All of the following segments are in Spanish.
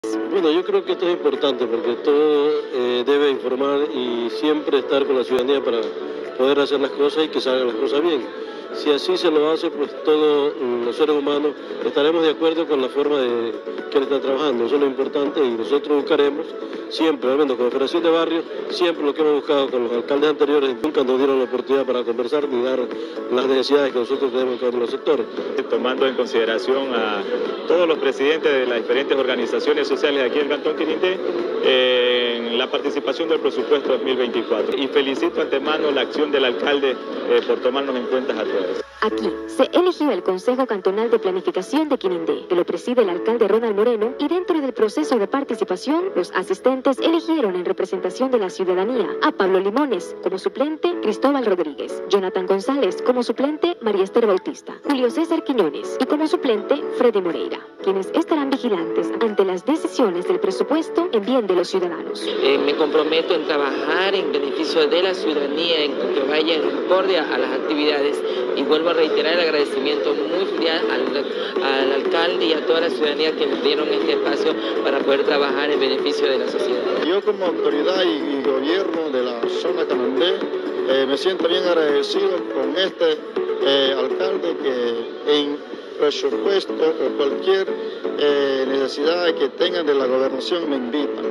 Bueno, yo creo que esto es importante porque todo debe informar y siempre estar con la ciudadanía para poder hacer las cosas y que salgan las cosas bien. Si así se lo hace, pues todos los seres humanos estaremos de acuerdo con la forma de que él está trabajando. Eso es lo importante y nosotros buscaremos siempre, al menos con la Federación de Barrios, siempre lo que hemos buscado con los alcaldes anteriores, nunca nos dieron la oportunidad para conversar ni dar las necesidades que nosotros tenemos en cada uno de los sectores. Tomando en consideración a todos los presidentes de las diferentes organizaciones sociales aquí en el Cantón Quirindé, en la participación del presupuesto 2024. Y felicito antemano la acción del alcalde por tomarnos en cuenta a todos. Aquí se eligió el Consejo Cantonal de Planificación de Quirindé, que lo preside el alcalde Ronald Moreno, y dentro del proceso de participación, los asistentes eligieron en representación de la ciudadanía a Pablo Limones como suplente, Cristóbal Rodríguez, Jonathan González como suplente, María Esther Bautista, Julio César Quiñones y como suplente, Freddy Moreira, quienes estarán vigilantes ante las decisiones del presupuesto en bien de los ciudadanos. Me comprometo en trabajar en beneficio de la ciudadanía, en que vaya en concordia a las actividades, y vuelvo a reiterar el agradecimiento muy cordial al alcalde y a toda la ciudadanía que nos dieron este espacio para poder trabajar en beneficio de la sociedad. Yo como autoridad y gobierno de la zona Canandé me siento bien agradecido con este alcalde que en presupuesto o cualquier necesidad que tengan de la gobernación me invitan.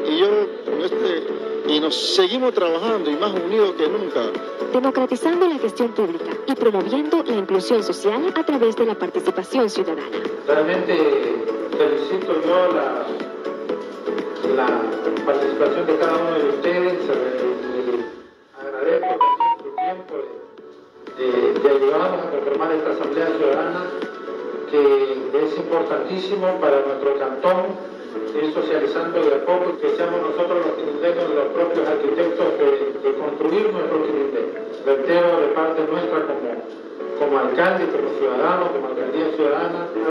Y nos seguimos trabajando y más unidos que nunca. Democratizando la gestión pública y promoviendo la inclusión social a través de la participación ciudadana. Realmente felicito yo la participación de cada uno de ustedes. Agradezco también su tiempo de ayudarnos a conformar esta Asamblea Ciudadana, que es importantísimo para nuestro cantón, ir socializando de a poco y que seamos nosotros los quirindeños los propios arquitectos de construir nuestro Quirindé. Reitero de parte nuestra como alcalde, como ciudadano, como alcaldía ciudadana.